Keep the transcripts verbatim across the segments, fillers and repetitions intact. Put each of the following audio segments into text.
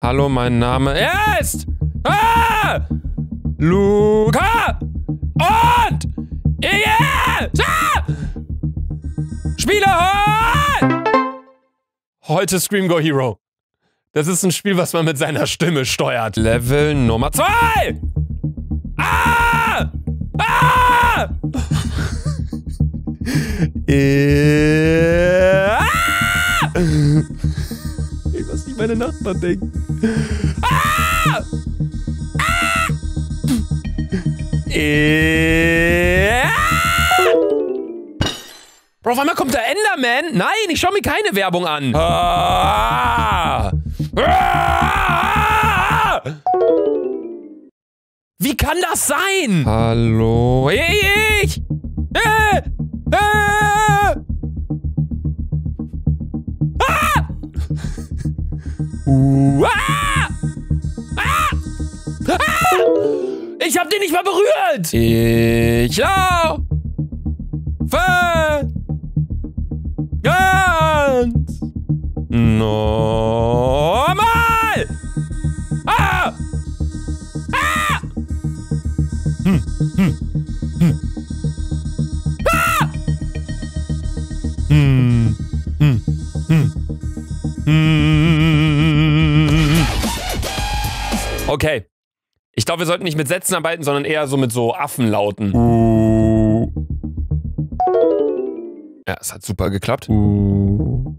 Hallo, mein Name ist... Ah! Luca! Und... Yeah! Ah! Spiele heute Scream Go Hero. Das ist ein Spiel, was man mit seiner Stimme steuert. Level Nummer zwei! Ah! Ah! äh, ah! Ich weiß nicht, meine Nachbarn denken. Ah! Ah! äh, ah! Bro, auf einmal kommt der Enderman. Nein, ich schau mir keine Werbung an. Ah! Ah! Wie kann das sein? Hallo? Ich! Äh! Äh! Ah! Uh, ah! Ah! Ah! Ich hab den nicht mal berührt! Ich laufe ganz normal! Ah! Ah! Hm, hm, hm. Ah! Hm, hm, hm. Hm. Okay. Ich glaube, wir sollten nicht mit Sätzen arbeiten, sondern eher so mit so Affenlauten. Uh. Ja, es hat super geklappt. Uh.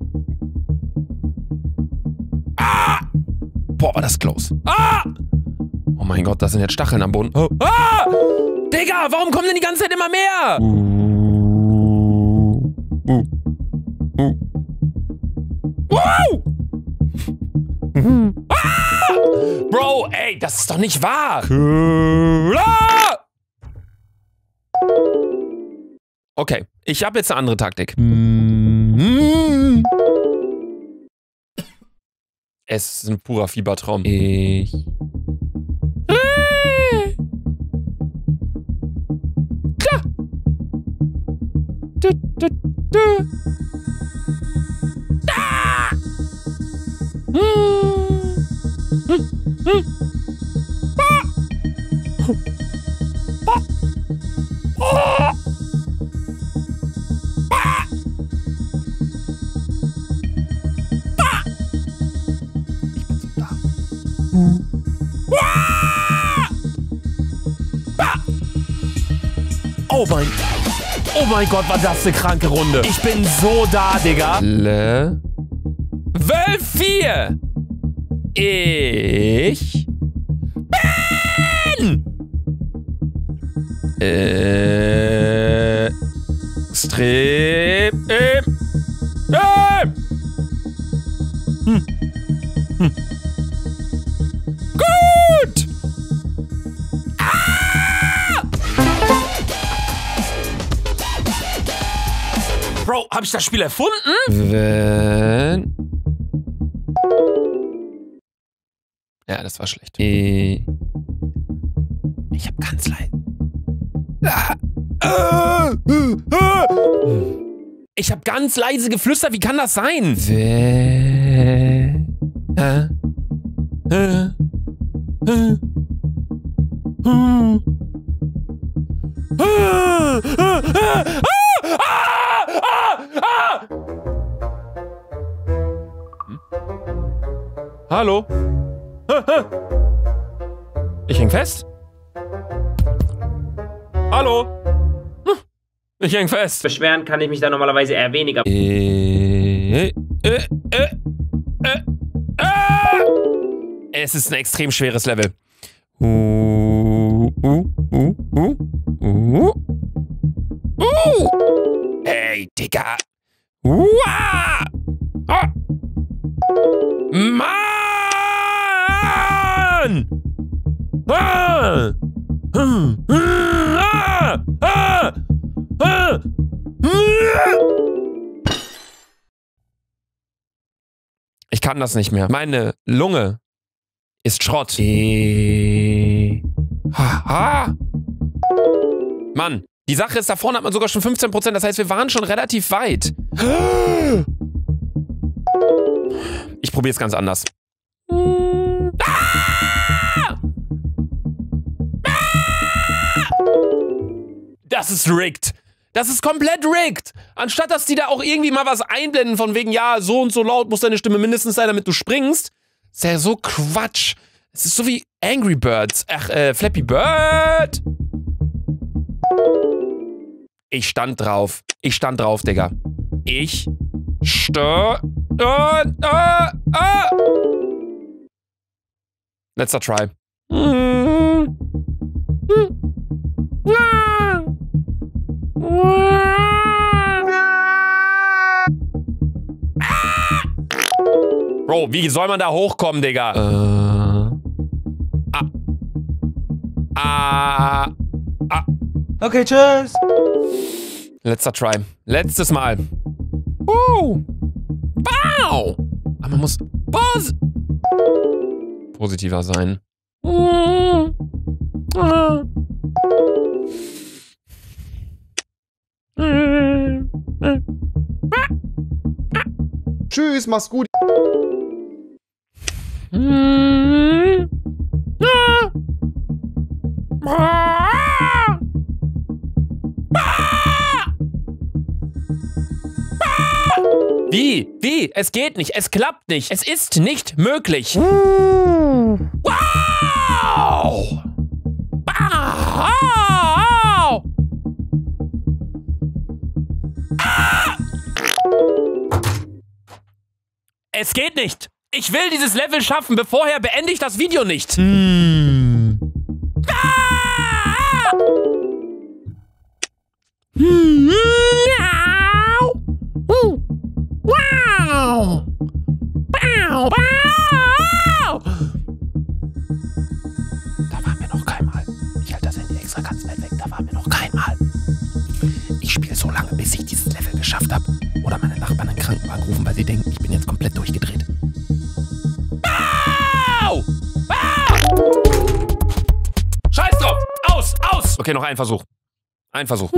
Ah! Boah, war das close. Ah! Oh mein Gott, das sind jetzt Stacheln am Boden. Oh. Ah! Digga, warum kommen denn die ganze Zeit immer mehr? Uh. Uh. Uh. Wow! Ah! Bro, ey, das ist doch nicht wahr. Killer! Okay, ich habe jetzt eine andere Taktik. Es ist ein purer Fiebertraum. Ich... Klar! Du, du, du. Ah! Hm. Hm. Hm. Ah! Ah! Ah! Oh mein... Oh mein Gott, war das eine kranke Runde. Ich bin so da, Digga. Level vier. Ich... bin... Äh... Extrem... Äh... Hm. Hm. Gut! Ah! Bro, hab ich das Spiel erfunden? Wenn... Ja, das war schlecht. Ich hab ganz leid. Ich hab ganz leise geflüstert. Wie kann das sein? Hallo? Ich häng fest? Hallo? Ich häng fest. Beschweren kann ich mich da normalerweise eher weniger. Äh, äh, äh, äh, äh. Es ist ein extrem schweres Level. Uh, uh, uh, uh, uh. Uh. Ey, Digga. Uah. Ah. Mann! Ah! Ah! Ah! Ah! Ah! Ich kann das nicht mehr. Meine Lunge ist Schrott. E ha, ha. Mann, die Sache ist, da vorne hat man sogar schon fünfzehn Prozent. Das heißt, wir waren schon relativ weit. Ich probiere es ganz anders. Das ist rigged. Das ist komplett rigged. Anstatt, dass die da auch irgendwie mal was einblenden von wegen, ja, so und so laut muss deine Stimme mindestens sein, damit du springst. Ist ja so Quatsch. Es ist so wie Angry Birds. Ach, äh, Flappy Bird. Ich stand drauf. Ich stand drauf, Digga. Ich stö... Äh, äh, äh. Letzter Try. Bro, wie soll man da hochkommen, Digga? Äh. Ah. Ah. Ah. Okay, tschüss. Letzter Try. Letztes Mal. Uh. Wow. Aber man muss pos positiver sein. Mm. Ah. Mm. Tschüss, mach's gut. Mm. Ah. Ah. Wie? Wie? Es geht nicht. Es klappt nicht. Es ist nicht möglich. Wow! Wow! Ah! Es geht nicht. Ich will dieses Level schaffen. Bevorher beende ich das Video nicht. Hm. Ah! Hm. Uh. Wow! Wow! Wow! Da waren wir noch kein Mal. Ich halte das Handy extra ganz weit weg. Da waren wir noch kein Mal. Ich spiele so lange, bis ich dieses Level geschafft habe. Oder meine Nachbarn in den Krankenwagen rufen, weil sie denken, ich bin jetzt komplett durchgedreht. Wow! Wow! Scheiß drauf! Aus! Aus! Okay, noch ein Versuch. Ein Versuch.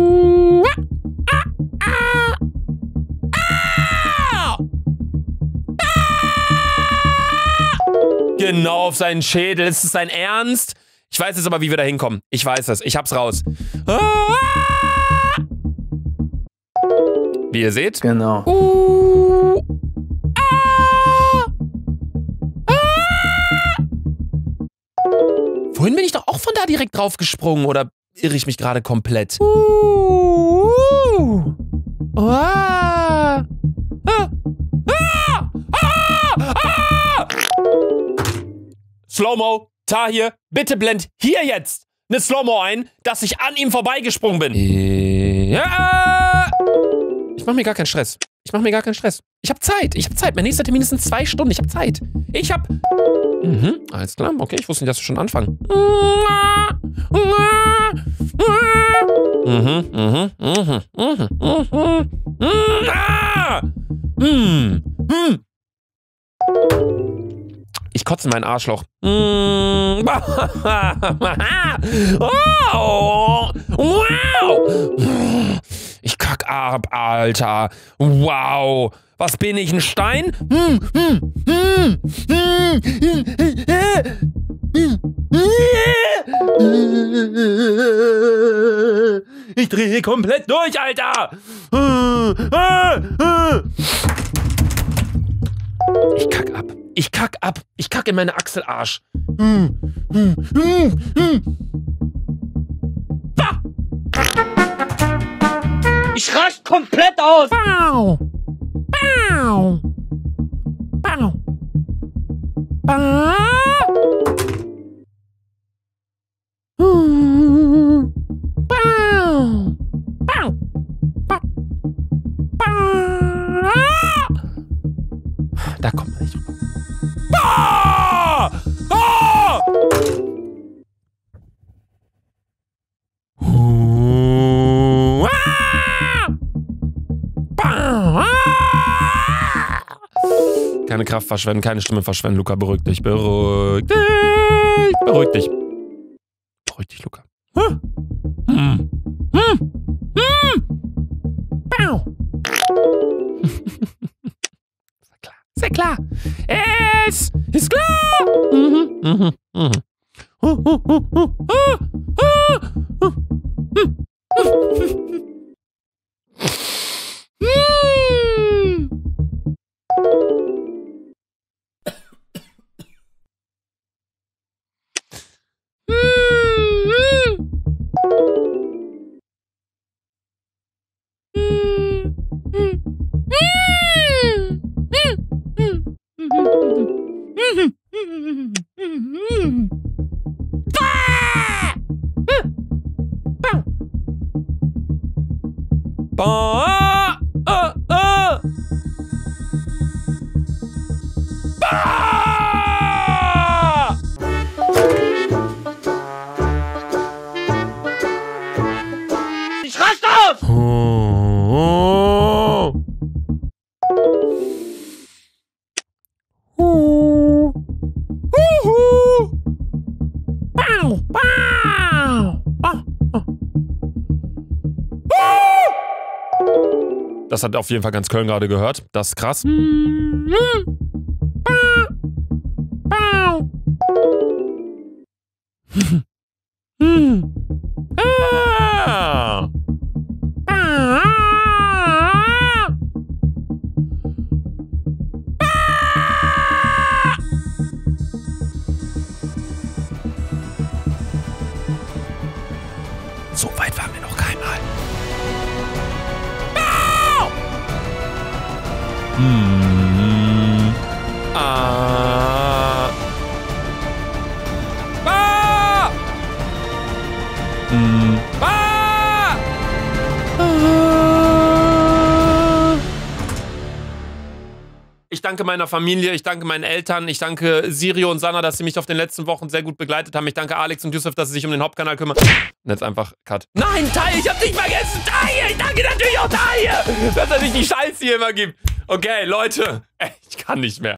Genau auf seinen Schädel. Ist es sein Ernst? Ich weiß jetzt aber, wie wir da hinkommen. Ich weiß es. Ich hab's raus. Wie ihr seht. Genau. Uh, ah, ah. Vorhin bin ich doch auch von da direkt drauf gesprungen. Oder irre ich mich gerade komplett? Uh, uh, ah, ah, ah, ah, ah. Slow-Mo, Tahir, bitte blend hier jetzt eine Slow-Mo ein, dass ich an ihm vorbeigesprungen bin. Ja. Ich mach mir gar keinen Stress. Ich mach mir gar keinen Stress. Ich hab Zeit. Ich hab Zeit. Mein nächster Termin ist in zwei Stunden. Ich hab Zeit. Ich hab... Mhm, alles klar. Okay, ich wusste nicht, dass wir schon anfangen. Mhm, mhm, mhm, mhm, mhm, mhm. Ah! Mhm, mhm. Ich kotze in mein Arschloch. Mm. Oh. Wow. Ich kack ab, Alter. Wow. Was bin ich, ein Stein? Ich drehe komplett durch, Alter. Ich kack ab. Ich kack ab. Ich kack in meine Achselarsch. Hm. Hm. Hm. Hm. Ah. Ich raste komplett aus. Bau. Bau. Bau. Bau. Hm. Bau. Bau. Bau. Bau. Da kommt man nicht drüber. Ah! Ah! Uh, ah! Ah! Keine Kraft verschwenden, keine Stimme verschwenden, Luca, beruhig dich, beruhig dich, beruhig dich. Beruhig dich, Luca. Hm. Hm. Hm. Hm. Bau. Ist ja klar. Es ist klar. Mhm, mhm, mhm. Uh, uh, uh, uh, uh, uh, uh. Ba, ah, ah. Ba! Ich raste aus! Oh. Oh. Huhu. Bau, bau. Ah, ah. Das hat auf jeden Fall ganz Köln gerade gehört. Das ist krass. Ah. So weit waren wir noch keinmal. Hm. Ah. Ah. Hm. Ah. Ah. Ich danke meiner Familie, ich danke meinen Eltern, ich danke Sirio und Sanna, dass sie mich auf den letzten Wochen sehr gut begleitet haben. Ich danke Alex und Yusuf, dass sie sich um den Hauptkanal kümmern. Und jetzt einfach Cut. Nein, Tai, ich hab dich vergessen, Tai! Ich danke natürlich auch Tai, dass er sich die Scheiße hier immer gibt. Okay, Leute, ich kann nicht mehr.